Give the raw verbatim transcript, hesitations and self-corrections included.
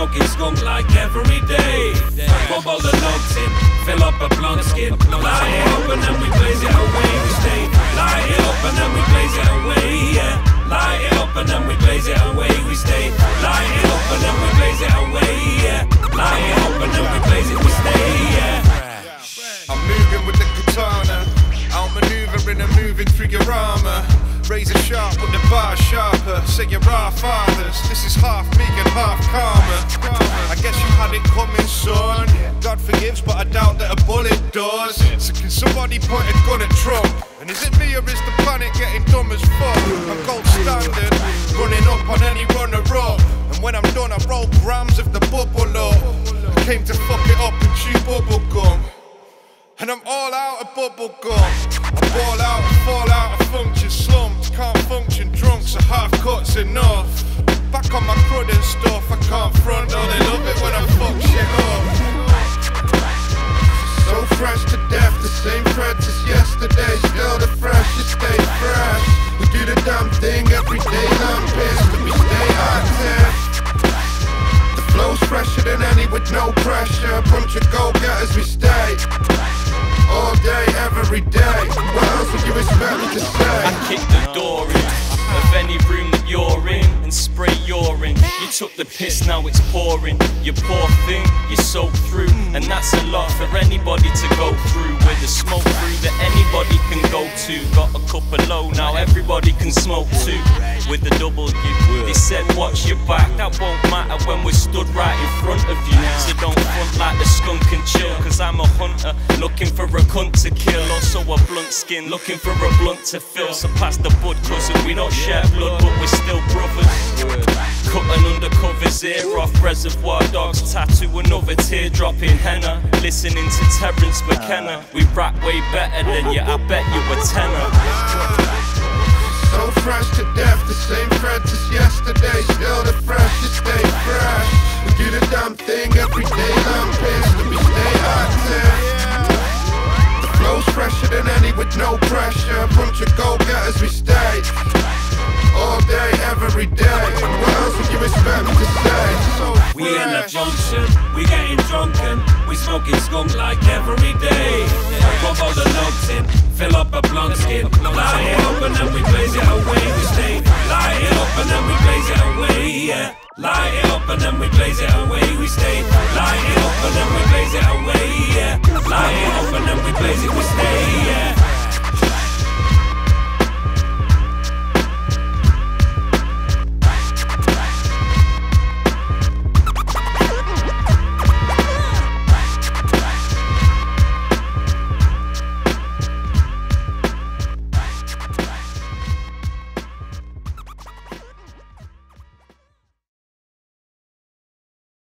smoking skunk like every day. Rub all the logs in, fill up a blunt skin. Light it up and then we blaze it away. We stay. Light it up and then we blaze it away. Yeah. Light it up and then we blaze it away. We stay. Light it up and then we blaze it away. Yeah. Light it up and then we blaze it. We stay. Yeah. I'm moving with the katana, outmaneuvering and moving through your armor. Razor sharp but the bar sharper. Say you're our fathers. This is half me and half karma. I guess you had it coming, son. God forgives, but I doubt that a bullet does. So can somebody point a gun at Trump? And is it me or is the planet getting dumb as fuck? I'm gold standard, running up on any runner-up. And when I'm done, I roll grams of the bubble up. I came to fuck it up and chew bubble gum. And I'm all out of bubble gum. I ball out and fall out of function slumps. Can't function drunk, so half cuts enough. Back on my crud and stuff, I can't front. Oh, they love it when I fuck shit up. So fresh to death, the same threads as yesterday. Still the freshest, stay fresh. We do the damn thing every day, I'm pissed, but we stay active. The flow's fresher than any with no pressure. Bunch of go-getters, we stay all day, every day. What else would you expect me to say? I kick the door in of any room that you're in and spray urine. You took the piss, now it's pouring. You poor thing, you soak through, and that's a lot for anybody to go through. With the smoke through that anybody can go to. Got a couple low, now everybody can smoke too. With the double U, they said watch your back. That won't matter when we're stood right in front of you. So don't front like the skunk and chill, cause I'm a hunter looking for a cunt to kill. Also a blunt skin, looking for a blunt to fill. So pass the bud, cousin, we don't share blood, but we're still brothers. Cutting undercovers, ear off, reservoir dogs, tattoo another teardrop in henna. Listening to Terence McKenna, we rap way better than you, I bet you a tenor. So fresh to death, the same threads as yesterday. Still the freshest, stay fresh. We do the damn thing every day, I'm pissed, and we stay active. The flow's fresher than any with no pressure. Bunch of go-getters, we stay all day, every day. What else would you expect me to say? So we in the function, we getting drunken. We smoking skunk like every day. Rub all the logs in, fill up a blunt skin. Light it up and then we blaze it away. We stay. Light it up and then we blaze it away. Yeah. Light it up and then we blaze it away. We stay. Light it up and then we blaze it away. Yeah. Light it up and then we blaze it. We stay. Yeah.